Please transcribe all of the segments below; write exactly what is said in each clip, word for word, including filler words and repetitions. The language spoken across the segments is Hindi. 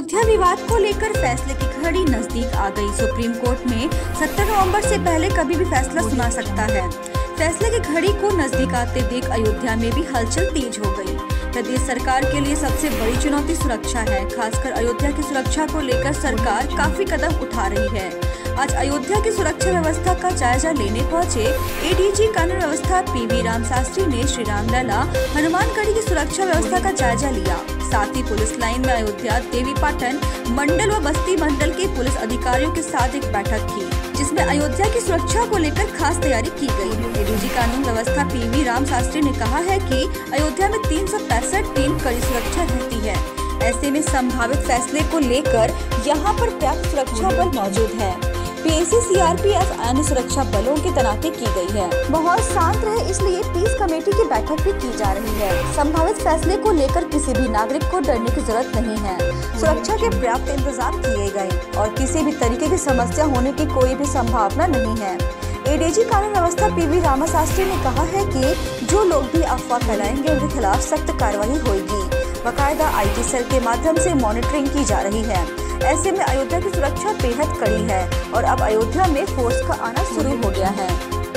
अयोध्या विवाद को लेकर फैसले की घड़ी नजदीक आ गई। सुप्रीम कोर्ट में सत्रह नवंबर से पहले कभी भी फैसला सुना सकता है। फैसले की घड़ी को नजदीक आते देख अयोध्या में भी हलचल तेज हो गई। प्रदेश सरकार के लिए सबसे बड़ी चुनौती सुरक्षा है। खासकर अयोध्या की सुरक्षा को लेकर सरकार काफी कदम उठा रही है। आज अयोध्या की सुरक्षा व्यवस्था का जायजा लेने पहुंचे एडीजी कानून व्यवस्था पीवी राम शास्त्री ने श्री रामलला हनुमानगढ़ी की सुरक्षा व्यवस्था का जायजा लिया। साथ ही पुलिस लाइन में अयोध्या देवी पाटन मंडल व बस्ती मंडल के पुलिस अधिकारियों के साथ एक बैठक की, जिसमें अयोध्या की सुरक्षा को लेकर खास तैयारी की गई। एडीजी कानून व्यवस्था पीवी राम शास्त्री ने कहा है कि अयोध्या में तीन सौ पैंसठ दिन कड़ी सुरक्षा रहती है। ऐसे में संभावित फैसले को लेकर यहाँ पर पर्याप्त सुरक्षा बल मौजूद है। पीएसी सीआरपीएफ अन्य सुरक्षा बलों की तैनाती की गई है। माहौल शांत रहे इसलिए पीस कमेटी की बैठक भी की जा रही है। संभावित फैसले को लेकर किसी भी नागरिक को डरने की जरूरत नहीं है। सुरक्षा के पर्याप्त इंतजाम किए गए और किसी भी तरीके की समस्या होने की कोई भी संभावना नहीं है। एडीजी कानून व्यवस्था पीवी राम शास्त्री ने कहा है कि जो लोग भी अफवाह फैलाएंगे उनके खिलाफ सख्त कार्रवाई होगी। बाकायदा आईटी सेल के माध्यम से मॉनिटरिंग की जा रही है। ऐसे में अयोध्या की सुरक्षा बेहद कड़ी है और अब अयोध्या में फोर्स का आना शुरू हो गया है।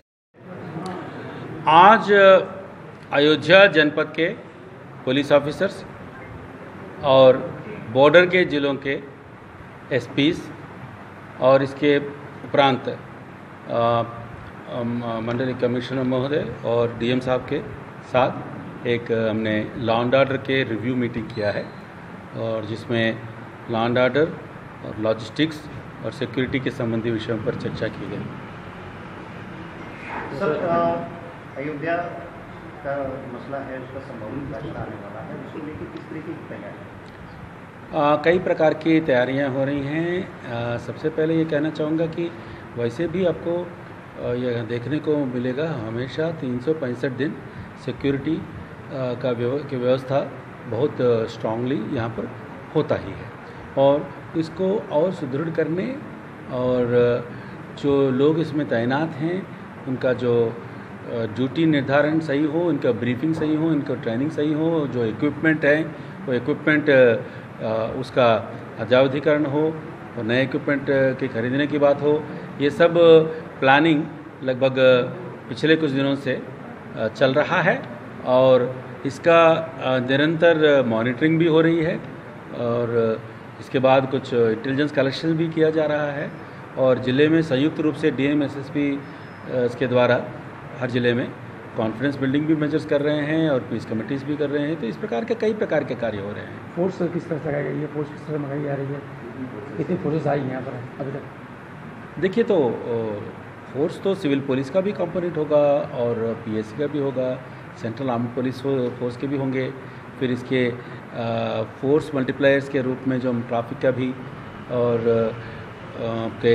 आज अयोध्या जनपद के पुलिस ऑफिसर्स और बॉर्डर के जिलों के एसपीज और इसके उपरांत मंडलीय कमिश्नर महोदय और डीएम साहब के साथ एक हमने लॉ एंड ऑर्डर के रिव्यू मीटिंग किया है, और जिसमें लॉ एंड ऑर्डर और लॉजिस्टिक्स और सिक्योरिटी के संबंधी विषयों पर चर्चा की गई। सर, अयोध्या का मसला है, उसका संभावित फैसला आने वाला है, उसको लेकर किस तरीके की तैयारी? कई प्रकार की तैयारियां हो रही हैं। आ, सबसे पहले ये कहना चाहूँगा कि वैसे भी आपको आ, यह देखने को मिलेगा हमेशा तीन सौ पैंसठ दिन सिक्योरिटी का व्यवस्था बहुत स्ट्रांगली यहाँ पर होता ही है, और इसको और सुदृढ़ करने और जो लोग इसमें तैनात हैं उनका जो ड्यूटी निर्धारण सही हो, उनका ब्रीफिंग सही हो, इनका ट्रेनिंग सही हो, जो इक्विपमेंट है वो इक्विपमेंट उसका अद्यतनीकरण हो और नए इक्विपमेंट के खरीदने की बात हो। ये सब प्लानिंग लगभग पिछले कुछ दिनों से चल रहा है और इसका निरंतर मॉनिटरिंग भी हो रही है, और इसके बाद कुछ इंटेलिजेंस कलेक्शन भी किया जा रहा है, और ज़िले में संयुक्त रूप से डीएम एसएसपी इसके द्वारा हर ज़िले में कॉन्फिडेंस बिल्डिंग भी मेजर्स कर रहे हैं और पीस कमेटीज़ भी कर रहे हैं। तो इस प्रकार के कई प्रकार के कार्य हो रहे हैं। फोर्स किस तरह से लगाई गई है, फोर्स किस तरह मंगाई जा रही है, कितनी फोर्सेस आई हैं यहाँ पर अभी तक? देखिए, तो फोर्स तो सिविल पुलिस का भी कंपोनेंट होगा और पीएससी का भी होगा, सेंट्रल आर्म्ड पुलिस फोर्स के भी होंगे, फिर इसके फोर्स मल्टीप्लायर्स के रूप में जो हम ट्रैफिक का भी और के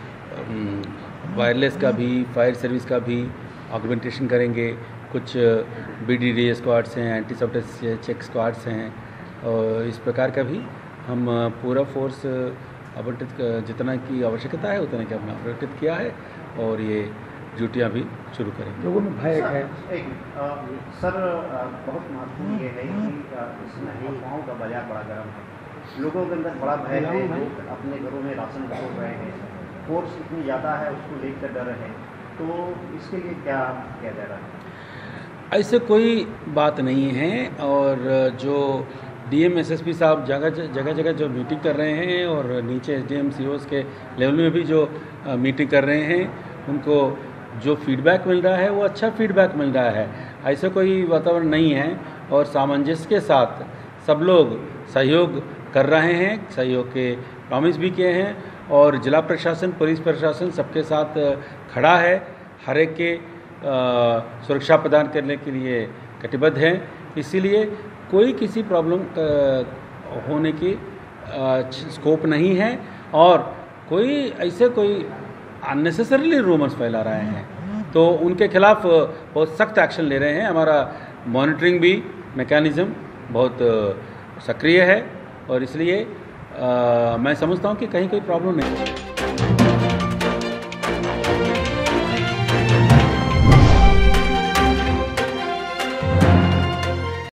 वायरलेस का भी, फायर सर्विस का भी ऑगमेंटेशन करेंगे। कुछ बीडीडी स्क्वाड्स हैं, एंटी सबटेंस चेक स्क्वाड्स हैं, और इस प्रकार का भी हम पूरा फोर्स आवंटित जितना की आवश्यकता है उतना की हमने आवंटित किया है, और ये ड्यूटियाँ भी शुरू करेंगे। लोगों में भय है। एक आ, सर आ, बहुत महत्वपूर्ण ये है कि इसमें अफवाहों का बाजार बड़ा गर्म है, लोगों के अंदर बड़ा भय है, लोग अपने घरों में राशन छोड़ रहे हैं, फोर्स इतनी ज़्यादा है उसको लेकर डर रहे हैं, तो इसके लिए क्या किया जा रहा है? ऐसे कोई बात नहीं है, और जो डीएम एसएसपी साहब जगह जगह जगह जो मीटिंग कर रहे हैं और नीचे एसडीएम सीओस के लेवल में भी जो मीटिंग कर रहे हैं, उनको जो फीडबैक मिल रहा है वो अच्छा फीडबैक मिल रहा है। ऐसा कोई वातावरण नहीं है, और सामंजस्य के साथ सब लोग सहयोग कर रहे हैं, सहयोग के प्रॉमिस भी किए हैं, और जिला प्रशासन, पुलिस प्रशासन सबके साथ खड़ा है, हर एक के सुरक्षा प्रदान करने के लिए कटिबद्ध हैं। इसीलिए कोई किसी प्रॉब्लम होने की स्कोप नहीं है, और कोई ऐसे कोई अननेसेसरीली रूमर्स फैला रहे हैं तो उनके खिलाफ बहुत सख्त एक्शन ले रहे हैं। हमारा मॉनिटरिंग भी मैकेनिज़्म बहुत सक्रिय है, और इसलिए आ, मैं समझता हूँ कि कहीं कोई प्रॉब्लम नहीं है।